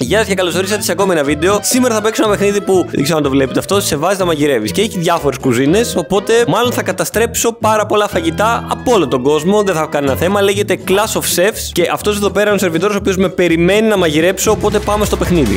Γεια σας και καλώς ορίσατε σε ακόμη ένα βίντεο. Σήμερα θα παίξω ένα παιχνίδι που δεν ξέρω αν το βλέπετε αυτό. Σε βάζει να μαγειρεύεις και έχει διάφορες κουζίνες. Οπότε μάλλον θα καταστρέψω πάρα πολλά φαγητά από όλο τον κόσμο. Δεν θα έχω κανένα θέμα. Λέγεται Clash of Chefs. Και αυτός εδώ πέρα είναι ο σερβιτόρος ο οποίος με περιμένει να μαγειρέψω. Οπότε πάμε στο παιχνίδι.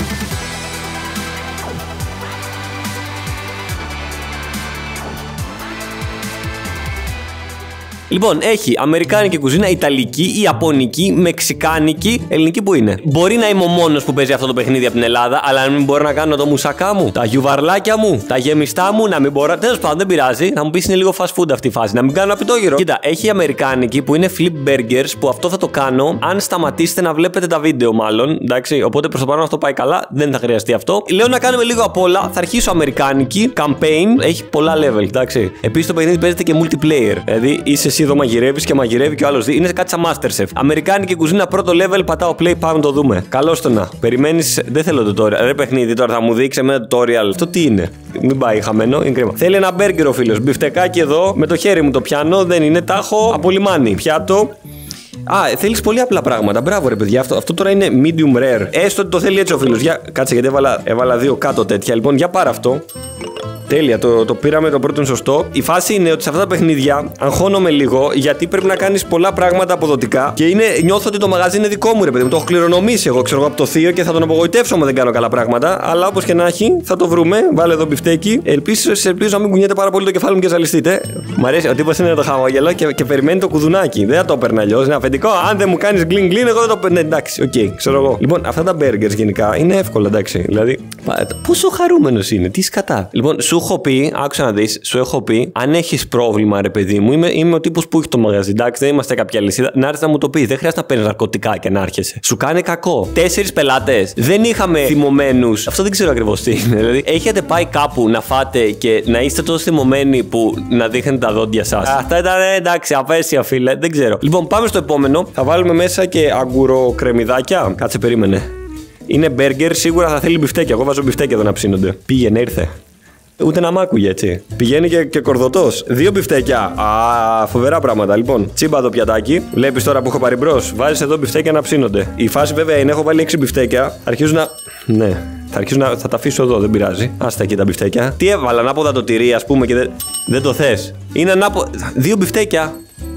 Λοιπόν, έχει αμερικάνικη κουζίνα, ιταλική, ιαπωνική, μεξικάνικη, ελληνική που είναι. Μπορεί να είμαι ο μόνος που παίζει αυτό το παιχνίδι από την Ελλάδα, αλλά να μην μπορώ να κάνω το μουσακά μου, τα γιουβαρλάκια μου, τα γεμιστά μου, να μην μπορώ. Τέλος πάντων, δεν πειράζει. Θα μου πει είναι λίγο fast food αυτή η φάση. Να μην κάνω απειτόγυρο. Κοίτα, έχει αμερικάνικη που είναι flip burgers, που αυτό θα το κάνω αν σταματήσετε να βλέπετε τα βίντεο, μάλλον. Εντάξει, οπότε προς το παρόν αυτό πάει καλά, δεν θα χρειαστεί αυτό. Λέω να κάνουμε λίγο απ' όλα. Θα αρχίσω αμερικάνικη, campaign, έχει πολλά level, εντάξει. Επίσης το παιχνίδι παίζεται και multiplayer. Δηλαδή είσαι εσύ εδώ μαγειρεύεις και μαγειρεύει και ο άλλος. Είναι κάτι σαν Masterchef. Αμερικάνικη κουζίνα πρώτο level, πατάω play, πάμε να το δούμε. Καλώς το να. Περιμένεις, δεν θέλω tutorial. Ρε παιχνίδι τώρα θα μου δείξει ένα tutorial. Αυτό τι είναι. Μην πάει χαμένο, είναι κρίμα. Θέλει ένα μπέργκερ ο φίλος. Μπιφτεκάκι εδώ, με το χέρι μου το πιάνω, δεν είναι, τα έχω από λιμάνι. Πιάτο. Α, θέλεις πολύ απλά πράγματα. Μπράβο ρε παιδιά, αυτό τώρα είναι medium rare. Έστω ότι το θέλει έτσι ο φίλος. Για... Κάτσε γιατί έβαλα δύο κάτω τέτοια. Λοιπόν, για πάρε αυτό. Τέλεια, το πήραμε, το πρώτο είναι σωστό. Η φάση είναι ότι σε αυτά τα παιχνίδια αγχώνομαι λίγο γιατί πρέπει να κάνεις πολλά πράγματα αποδοτικά και νιώθω ότι το μαγαζί είναι δικό μου, ρε παιδί μου. Το έχω κληρονομήσει εγώ, ξέρω εγώ, από το θείο και θα τον απογοητεύσω άμα δεν κάνω καλά πράγματα. Αλλά όπως και να έχει, θα το βρούμε. Βάλε εδώ μπιφτέκι. Ελπίζω να μην κουνιέται πάρα πολύ το κεφάλι μου και ζαλιστείτε. Μ' αρέσει, ο τύπος είναι το χαμόγελο και περιμένει το κουδουνάκι. Δεν θα το έπαιρνα αλλιώς. Είναι αφεντικό. Αν δεν μου κάνεις γκλιν, εγώ δεν το παίρνω. Εντάξει, οκ, ξέρω εγώ. Λοιπόν, αυτά τα burgers γενικά είναι εύκολα, εντάξει. Δηλαδή, πόσο χαρούμενος είναι, τι σκατά. Λοιπόν, σου έχω πει, άκουσα να δεις, σου έχω πει, αν έχεις πρόβλημα, ρε παιδί μου, είμαι ο τύπος που έχει το μαγαζί. Εντάξει, δεν είμαστε κάποια λυσίδα. Να έρθεις να μου το πεις. Δεν χρειάζεται να παίρνεις ναρκωτικά και να άρχεσαι. Σου κάνει κακό. 4 πελάτες. Δεν είχαμε θυμωμένους. Αυτό δεν ξέρω ακριβώς τι είναι. Δηλαδή, έχετε πάει κάπου να φάτε και να είστε τόσο θυμωμένοι που να δείχνετε τα δόντια σας. Αυτά ήταν εντάξει, απέσια φίλε. Δεν ξέρω. Λοιπόν, πάμε στο επόμενο. Θα βάλουμε μέσα και αγκουροκρεμιδάκια. Κάτσε, περίμενε. Είναι μπέργκερ, σίγουρα θα θέλει μπιφτέκια. Εγώ βάζω μπιφτέκια εδώ να ψήνονται. Πήγαινε, ήρθε. Ούτε να μ' άκουγε έτσι. Πηγαίνει και κορδωτός. 2 μπιφτέκια. Α, φοβερά πράγματα. Λοιπόν, τσίμπα το πιατάκι. Βλέπεις τώρα που έχω πάρει μπρος. Βάζεις εδώ μπιφτέκια να ψήνονται. Η φάση βέβαια είναι: έχω βάλει 6 μπιφτέκια. Αρχίζουν να. Ναι. Θα τα αφήσω εδώ, δεν πειράζει. Άστα εκεί τα μπιφτέκια. Τι έβαλα, ανάποδα το τυρί, ας πούμε, και δεν το θες. Είναι ανάποδα. 2 μπιφτέκια.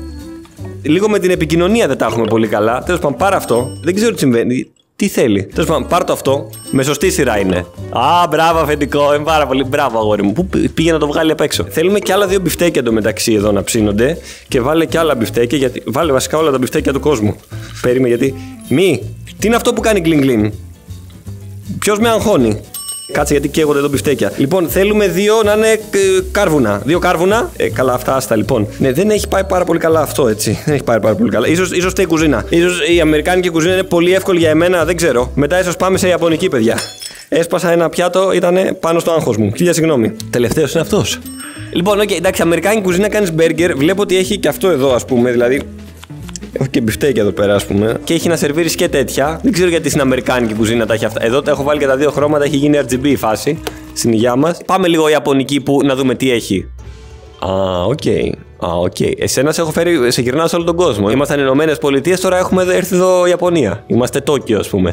Λίγο με την επικοινωνία δεν τα έχουμε πολύ καλά. Τέλος πάντων, πάρε αυτό. Δεν ξέρω τι συμβαίνει. Τι θέλει. Τέλος πάντων, πάρ' το αυτό. Με σωστή σειρά είναι. Α, μπράβο, αφεντικό. Είναι πάρα πολύ. Μπράβο, αγόρι μου. Πού πήγε να το βγάλει απ' έξω. Θέλουμε και άλλα 2 μπιφτέκια εντωμεταξύ εδώ να ψήνονται. Και βάλε και άλλα μπιφτέκια. Γιατί... Βάλε βασικά όλα τα μπιφτέκια του κόσμου. Περίμενε γιατί. Τι είναι αυτό που κάνει γκλιν. Ποιος με αγχώνει. Κάτσε γιατί καίγονται εδώ μπιφτέκια. Λοιπόν, θέλουμε 2 να είναι κάρβουνα. 2 κάρβουνα. Καλά, αυτά άστα λοιπόν. Ναι, δεν έχει πάει πάρα πολύ καλά αυτό έτσι. Δεν έχει πάει πάρα πολύ καλά. Ίσως η κουζίνα. Ίσως η αμερικάνικη κουζίνα είναι πολύ εύκολη για εμένα, δεν ξέρω. Μετά ίσως πάμε σε ιαπωνική, παιδιά. Έσπασα ένα πιάτο, ήταν πάνω στο άγχος μου. Χίλια συγγνώμη. Τελευταίος είναι αυτός. Λοιπόν, okay, εντάξει, αμερικάνικη κουζίνα κάνεις μπέργκερ. Βλέπω ότι έχει και αυτό εδώ, ας πούμε. Δηλαδή. Έχω και μπιφτέκια εδώ πέρα, ας πούμε. Και έχει να σερβίρεις και τέτοια. Δεν ξέρω γιατί στην αμερικάνικη κουζίνα τα έχει αυτά. Εδώ τα έχω βάλει και τα 2 χρώματα. Έχει γίνει RGB η φάση στην υγειά μας. Πάμε λίγο ιαπωνική που να δούμε τι έχει. Οκ. Εσένα σε έχω φέρει, σε γυρνάω σε όλο τον κόσμο. Ήμασταν Ηνωμένες Πολιτείες, τώρα έχουμε έρθει εδώ Ιαπωνία. Είμαστε Τόκιο, ας πούμε.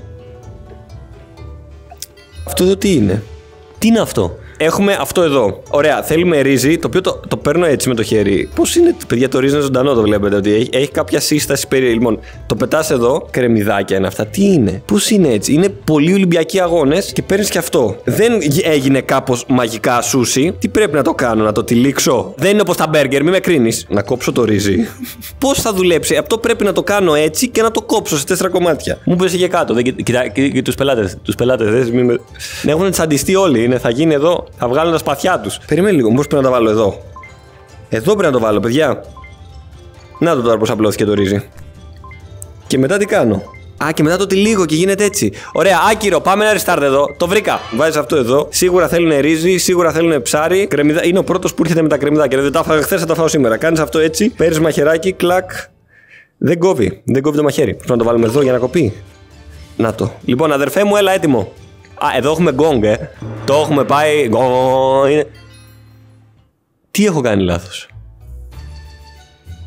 Αυτό εδώ τι είναι. Τι είναι αυτό. Έχουμε αυτό εδώ. Ωραία, θέλουμε ρύζι, το οποίο το παίρνω έτσι με το χέρι. Πώς είναι, παιδιά, το ρύζι είναι ζωντανό, το βλέπετε ότι έχει κάποια σύσταση περί. Λοιπόν, το πετάς εδώ, κρεμμυδάκια είναι αυτά. Τι είναι, πώς είναι έτσι. Είναι πολλοί Ολυμπιακοί αγώνες και παίρνεις και αυτό. Δεν έγινε κάπως μαγικά σούσι. Τι πρέπει να το κάνω, να το τυλίξω. Δεν είναι όπως τα μπέργκερ, μη με κρίνεις. Να κόψω το ρύζι. Πώς θα δουλέψει, αυτό πρέπει να το κάνω έτσι και να το κόψω σε 4 κομμάτια. Μου πέσει και κάτω. Και τους πελάτες. Τους πελάτες δεν έχουν τσαντιστεί όλοι. Θα γίνει εδώ. Θα βγάλουν τα σπαθιά τους. Περιμένει λίγο, πώς πρέπει να τα βάλω εδώ. Εδώ πρέπει να το βάλω, παιδιά. Να το τώρα πώς απλώθηκε το ρύζι. Και μετά τι κάνω. Α, και μετά το τυλίγω και γίνεται έτσι. Ωραία, άκυρο, πάμε ένα restart εδώ. Το βρήκα. Βάζεις αυτό εδώ. Σίγουρα θέλουν ρύζι, σίγουρα θέλουν ψάρι. Κρεμμυδά. Είναι ο πρώτος που έρχεται με τα κρεμμυδάκια. Δεν τα έφαγα χθες, θα τα φάω σήμερα. Κάνεις αυτό έτσι. Παίρνεις μαχαιράκι, κλακ. Δεν κόβει. Δεν κόβει το μαχαίρι. Πρέπει να το βάλουμε εδώ για να κοπεί. Να το. Λοιπόν, αδερφέ μου, έλα έτοιμο. Α, εδώ έχουμε γκόγκ, Το έχουμε πάει. Γκόγκ. Τι έχω κάνει λάθος.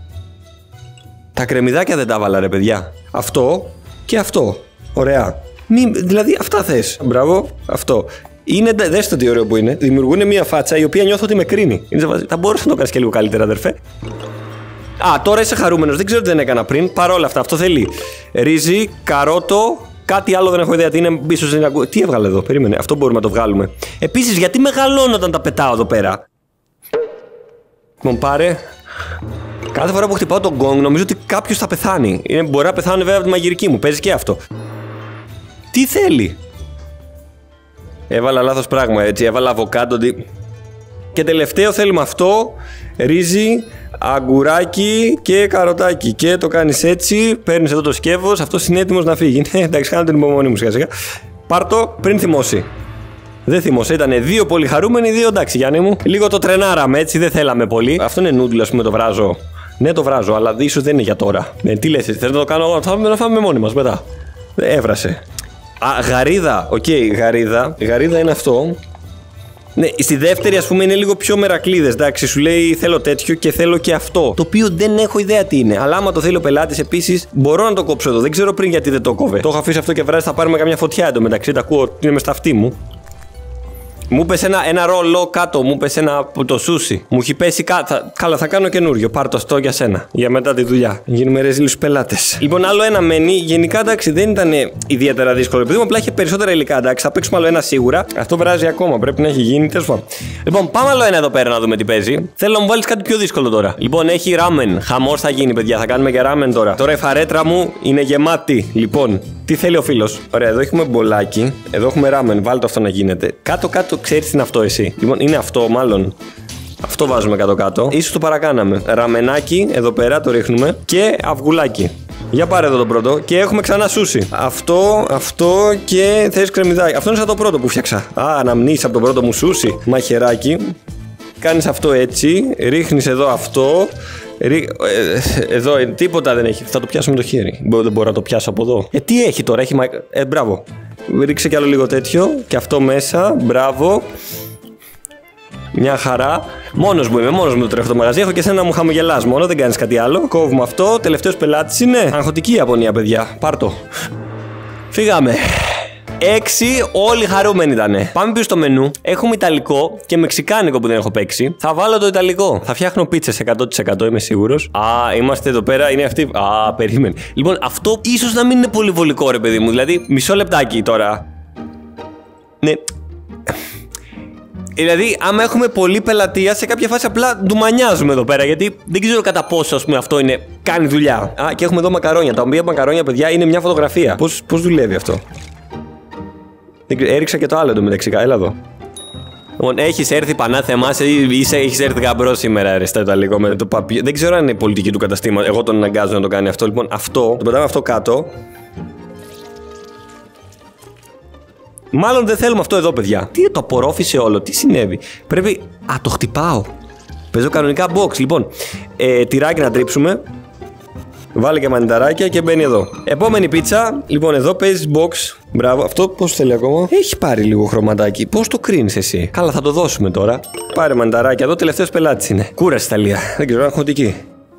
Τα κρεμμυδάκια δεν τα βάλα, ρε παιδιά. Αυτό και αυτό. Ωραία. Δηλαδή, αυτά θες. Μπράβο, αυτό. Δες το τι ωραίο που είναι. Δημιουργούν μια φάτσα η οποία νιώθω ότι με κρίνει. Θα μπορούσε να το κάνεις και λίγο καλύτερα, αδερφέ. Α, τώρα είσαι χαρούμενος. Δεν ξέρω τι δεν έκανα πριν. Παρ' όλα αυτά, αυτό θέλει ρύζι, καρότο. Κάτι άλλο δεν έχω ιδέα τι είναι. Ίσως δεν ακούω. Τι έβγαλε εδώ, περίμενε. Αυτό μπορούμε να το βγάλουμε. Επίσης, γιατί μεγαλώνω όταν τα πετάω εδώ πέρα. Λοιπόν, πάρε. Κάθε φορά που χτυπάω τον γκονγκ, νομίζω ότι κάποιος θα πεθάνει. Μπορεί να πεθάνει βέβαια από τη μαγειρική μου. Παίζει και αυτό. Τι θέλει. Έβαλα λάθος πράγμα, έτσι. Έβαλα αβοκάντο. Και τελευταίο θέλουμε αυτό. Ρύζι, αγκουράκι και καροτάκι. Και το κάνεις έτσι. Παίρνεις εδώ το σκεύος. Αυτός είναι έτοιμος να φύγει. Εντάξει, κάνω την υπομονή μου σιγά σιγά. Πάρ' το πριν θυμώσει. Δεν θυμώσαι, ήταν 2 πολύ χαρούμενοι, 2 εντάξει Γιάννη μου. Λίγο το τρενάραμε έτσι, δεν θέλαμε πολύ. Αυτό είναι νούντλ, ας πούμε, το βράζω. Ναι, το βράζω, αλλά ίσως δεν είναι για τώρα. Τι λες, θες να το κάνω, να φάμε μόνοι μας μετά. Έβρασε. Α, γαρίδα. Οκ, γαρίδα. Γαρίδα είναι αυτό. Ναι, στη δεύτερη, ας πούμε, είναι λίγο πιο μερακλείδες. Εντάξει, σου λέει θέλω τέτοιο και θέλω και αυτό. Το οποίο δεν έχω ιδέα τι είναι. Αλλά άμα το θέλει ο πελάτης, επίσης, μπορώ να το κόψω εδώ. Δεν ξέρω πριν γιατί δεν το κόβε. Το έχω αφήσει αυτό και βράζει, θα πάρουμε καμιά φωτιά εντωμεταξύ. Τα ακούω ότι είναι μες στα αυτή μου. Μου πες ένα ρολό κάτω, μου πες το σούσι. Μου έχει πέσει κάτω. Καλά, θα κάνω καινούριο. Πάρ' το αυτό για σένα. Για μετά τη δουλειά. Γίνουμε ρεζίλοι στους πελάτες. Λοιπόν, άλλο ένα μένει. Γενικά, εντάξει, δεν ήταν ιδιαίτερα δύσκολο. Επειδή μου απλά είχε περισσότερα υλικά, εντάξει, θα παίξουμε άλλο ένα σίγουρα. Αυτό βράζει ακόμα. Πρέπει να έχει γίνει. Τέλος πάντων. Λοιπόν, πάμε άλλο ένα εδώ πέρα να δούμε τι παίζει. Θέλω να μου βάλεις κάτι πιο δύσκολο τώρα. Λοιπόν, έχει ράμεν. Χαμός θα γίνει, παιδιά. Θα κάνουμε και ράμεν τώρα. Τώρα η φαρέτρα μου είναι γεμάτη. Λοιπόν, τι θέλει ο φίλος. Ωραία, εδώ έχουμε μπολάκι. Εδώ έχουμε ράμεν. Βάλτε αυτό να γίνεται. Κάτω-κάτω. Ξέρεις τι είναι αυτό εσύ. Λοιπόν, είναι αυτό μάλλον. Αυτό βάζουμε κάτω-κάτω. Ίσως το παρακάναμε. Ραμενάκι, εδώ πέρα το ρίχνουμε. Και αυγουλάκι. Για πάρε εδώ το πρώτο. Και έχουμε ξανά σούσι. Αυτό και θες κρεμμυδάκι. Αυτό είναι σαν το πρώτο που φτιάξα. Α, αναμνήσεις από το πρώτο μου σούσι. Μαχαιράκι. Κάνεις αυτό έτσι. Ρίχνεις εδώ αυτό. Εδώ τίποτα δεν έχει. Θα το πιάσω με το χέρι. Δεν μπορώ να το πιάσω από εδώ. Τι έχει τώρα, έχει. Μπράβο. Ρίξε κι άλλο λίγο τέτοιο. Και αυτό μέσα. Μπράβο. Μια χαρά. Μόνος μου το τρέχω το μαγαζί. Έχω και εσένα να μου χαμογελάς μόνο. Δεν κάνεις κάτι άλλο. Κόβουμε αυτό. Τελευταίος πελάτης είναι. Αγχωτική Ιαπωνία, παιδιά. Πάρ' το. Φύγαμε. 6, όλοι χαρούμενοι ήτανε. Πάμε πίσω στο μενού. Έχουμε ιταλικό και μεξικάνικο που δεν έχω παίξει. Θα βάλω το ιταλικό. Θα φτιάχνω πίτσες 100%, είμαι σίγουρος. Α, είμαστε εδώ πέρα, είναι αυτή. Α, περίμενε. Λοιπόν, αυτό ίσως να μην είναι πολύ βολικό, ρε παιδί μου. Δηλαδή, μισό λεπτάκι τώρα. Ναι. Δηλαδή, άμα έχουμε πολλή πελατεία, σε κάποια φάση απλά ντουμανιάζουμε εδώ πέρα. Γιατί δεν ξέρω κατά πόσο, ας πούμε, αυτό κάνει δουλειά. Α, και έχουμε εδώ μακαρόνια. Τα οποία μακαρόνια, παιδιά, είναι μια φωτογραφία. Πώς δουλεύει αυτό. Έριξα και το άλλο εντωμεταξύ. Έλα εδώ. Λοιπόν, έχεις έρθει πανάθεμα εμάς ή έχεις έρθει γαμπρό σήμερα, ρε, στα Ιταλικό με το παπί. Δεν ξέρω αν είναι πολιτική του καταστήματος. Εγώ τον αναγκάζω να το κάνει αυτό. Λοιπόν, αυτό. Το πετάμε αυτό κάτω. Μάλλον δεν θέλουμε αυτό εδώ, παιδιά. Τι το απορρόφησε όλο, τι συνέβη. Πρέπει. Α, το χτυπάω. Παίζω κανονικά box. Λοιπόν, τυράκι να τρίψουμε. Βάλε και μανιταράκια και μπαίνει εδώ. Επόμενη πίτσα. Λοιπόν, εδώ παίζει box. Μπράβο. Αυτό πώς θέλει ακόμα. Έχει πάρει λίγο χρωματάκι. Πώς το κρίνεις εσύ. Καλά, θα το δώσουμε τώρα. Πάρε μανιταράκια εδώ. Τελευταίος πελάτης είναι. Κούραση Ιταλία. Δεν ξέρω, αγχωτική.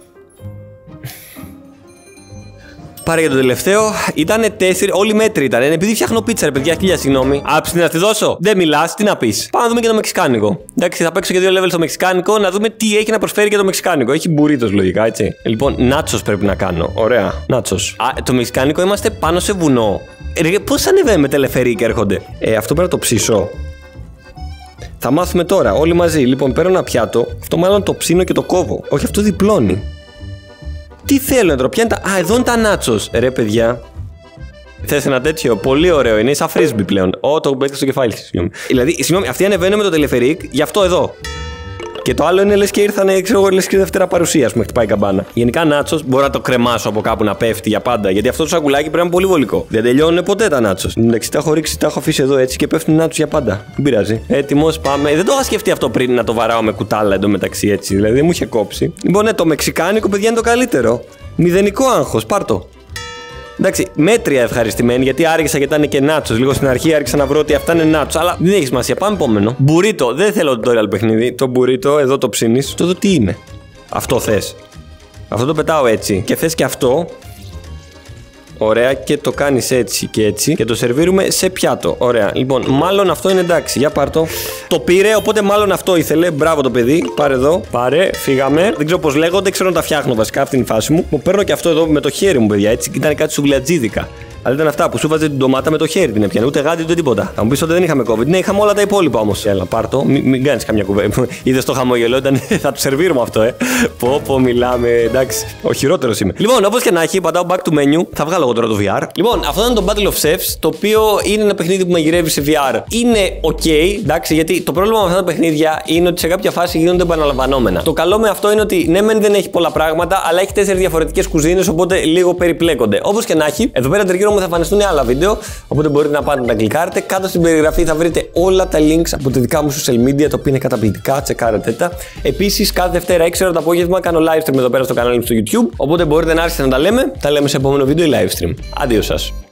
Πάρε για το τελευταίο. Ήτανε 4. Όλοι μέτροι ήταν. Επειδή φτιάχνω πίτσα, ρε παιδιά, χίλια συγγνώμη. Άψη να τη δώσω. Δεν μιλάς, τι να πεις. Πάμε να δούμε και το μεξικάνικο. Εντάξει, θα παίξω και 2 levels στο μεξικάνικο να δούμε τι έχει να προσφέρει και το μεξικάνικο. Έχει μπουρίτος λογικά, έτσι. Λοιπόν, νάτσος πρέπει να κάνω. Ωραία, νάτσος. Α, το μεξικάνικο είμαστε πάνω σε βουνό. Πώς ανεβαίνουμε με τελεφερή και έρχονται. Αυτό πρέπει να το ψήσω. Θα μάθουμε τώρα, όλοι μαζί. Λοιπόν, παίρνω ένα πιάτο. Αυτό μάλλον το ψήνω και το κόβω. Όχι, αυτό διπλώνει. Τι θέλω να ποια είναι τα. Α, εδώ είναι τα νάτσος. Ρε, παιδιά. Θες ένα τέτοιο. Πολύ ωραίο. Είναι σαν φρίσμπι πλέον. Το μπέκο στο κεφάλι. Δηλαδή, συγγνώμη, αυτοί ανεβαίνουν με το τελεφερίκ. Γι' αυτό εδώ. Και το άλλο είναι λες και ήρθανε, ξέρω εγώ, λες και δεύτερα παρουσία που με χτυπάει η καμπάνα. Γενικά, νάτσος μπορώ να το κρεμάσω από κάπου να πέφτει για πάντα. Γιατί αυτό το σακουλάκι πρέπει να είναι πολύ βολικό. Δεν τελειώνουν ποτέ τα νάτσος. Εντάξει, τα έχω ρίξει, τα έχω αφήσει εδώ έτσι και πέφτουν νάτσος για πάντα. Δεν πειράζει. Έτοιμος, πάμε. Δεν το είχα σκεφτεί αυτό πριν να το βαράω με κουτάλα εντωμεταξύ έτσι. Δηλαδή δεν μου είχε κόψει. Λοιπόν, το μεξικάνικο, παιδιά, είναι το καλύτερο. Μηδενικό άγχος, πάρτο. Εντάξει, μέτρια ευχαριστημένη γιατί άργησα και ήταν και νάτσος. Λίγο στην αρχή άρχισα να βρω ότι αυτά είναι νάτσος. Αλλά δεν έχει σημασία. Πάμε επόμενο. Μπουρίτο. Δεν θέλω tutorial παιχνίδι. Το μπουρίτο, εδώ το ψήνεις. Το εδώ τι είναι. Αυτό θες. Αυτό το πετάω έτσι. Και θες και αυτό. Ωραία, και το κάνεις έτσι και έτσι και το σερβίρουμε σε πιάτο. Ωραία, λοιπόν, μάλλον αυτό είναι εντάξει. Για πάρ' το. Το πήρε, οπότε μάλλον αυτό ήθελε. Μπράβο το παιδί. Πάρε εδώ. Πάρε, φύγαμε. Δεν ξέρω πώς λέγονται, ξέρω να τα φτιάχνω βασικά. Αυτή είναι η φάση μου. Μου παίρνω και αυτό εδώ με το χέρι μου, παιδιά. Έτσι ήταν κάτι σουβλατζίδικα. Αλλά ήταν αυτά που σου βάζε την ντομάτα με το χέρι την έπιανε. Ούτε γάντι ούτε τίποτα. Θα μου πει ότι δεν είχαμε COVID. Ναι, είχαμε όλα τα υπόλοιπα όμως. Έλα, πάρ' το. Μην κάνεις καμιά κουβέντα. Είδες το χαμόγελο, ήταν. Θα του σερβίρουμε αυτό, Πω, μιλάμε. Εντάξει. Ο χειρότερος είμαι. Λοιπόν, όπως και να έχει, πατάω back to menu. Θα βγάλω εγώ τώρα το VR. Λοιπόν, αυτό είναι το Battle of Chefs, το οποίο είναι ένα παιχνίδι που μαγειρεύει σε VR. Είναι ok, εντάξει, γιατί το πρόβλημα με αυτά τα παιχνίδια είναι ότι σε κάποια φάση γίνονται επαναλαμβανόμενα. Το καλό με αυτό είναι ότι ναι, μεν δεν έχει πολλά πράγματα, αλλά έχει 4 διαφορετικές κουζίνες, οπότε λίγο περιπλέκονται. Όπως και να έχει, εδώ πέρα τριγύρω μου θα εμφανιστούν άλλα βίντεο, οπότε μπορείτε να πάτε να τα κλικάρετε. Κάτω στην περιγραφή θα βρείτε όλα τα links από τα δικά μου social media, τα οποία είναι καταπληκτικά, τσεκάρετε τα. Επίσης, κάθε Δευτέρα 6 ώρα το απόγευμα κάνω live stream εδώ πέρα στο κανάλι μου στο YouTube, οπότε μπορείτε να άρχισετε να τα λέμε. Τα λέμε σε επόμενο βίντεο ή live stream. Αντίο σας.